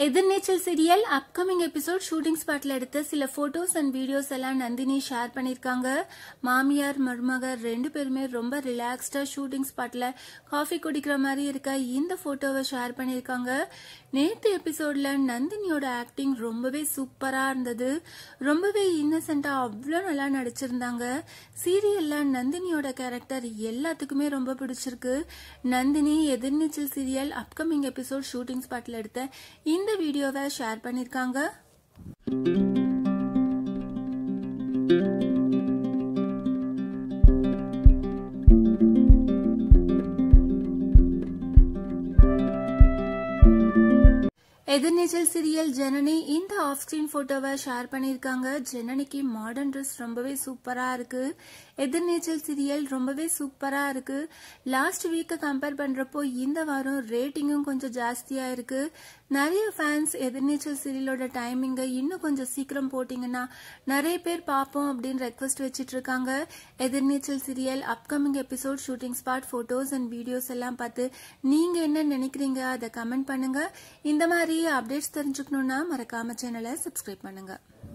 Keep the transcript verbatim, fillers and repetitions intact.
Ethir neechal serial upcoming episode shooting spot la edutha sila photos and videos ella Nandini share pannirukanga. மாமியார் மருமக ரெண்டு பேருமே ரொம்ப ரிலாக்ஸ்டா ஷூட்டிங் ஸ்பாட்ல காஃபி குடிக்கிற மாதிரி இருக்க இந்த போட்டோவை ஷேர் பண்ணிருக்காங்க. நேத்து எபிசோட்ல நந்தினியோட ஆக்டிங் ரொம்பவே சூப்பரா இருந்தது. ரொம்பவே இன்னசென்ட்டா அவ்வளவு நல்லா நடிச்சிருந்தாங்க. சீரியல்ல நந்தினியோட கேரக்டர் எல்லாத்துக்குமே ரொம்ப பிடிச்சிருக்கு. நந்தினி எதிர் Neechal serial upcoming episode shooting ஸ்பாட்ல எடுத்த இந்த வீடியோவை ஷேர் பண்ணிருக்காங்க. எதிர் நீச்சல் சீரியல் ஜனனி இந்த ஆஃப் ஸ்கிரீன் போட்டோவை ஷேர் பண்ணிருக்காங்க. ஜனனிக்கு மாடர்ன் ட்ரெஸ் ரொம்பவே சூப்பரா இருக்கு. எதிர் நீச்சல் சீரியல் ரொம்பவே சூப்பரா இருக்கு. லாஸ்ட் வீக் கம்பேர் பண்றப்போ இந்த வாரம் ரேட்டிங்கும் கொஞ்சம் ஜாஸ்தியா இருக்கு. நிறைய ஃபேன்ஸ் எதிர் நீச்சல் சீரியலோட டைமிங்க இன்னும் கொஞ்சம் சீக்கிரம் போட்டீங்கன்னா நிறைய பேர் பார்ப்போம் அப்படின்னு ரெக்வெஸ்ட் வச்சிட்டு இருக்காங்க. Ethir Neechal serial upcoming episode shooting spot photos and videos எல்லாம் பார்த்து நீங்க என்ன நினைக்கிறீங்க அதை கமெண்ட் பண்ணுங்க. இந்த மாதிரி அப்டேட்ஸ் தெரிஞ்சுக்கணும்னா மறக்காம சேனலை சப்ஸ்கிரைப் பண்ணுங்க.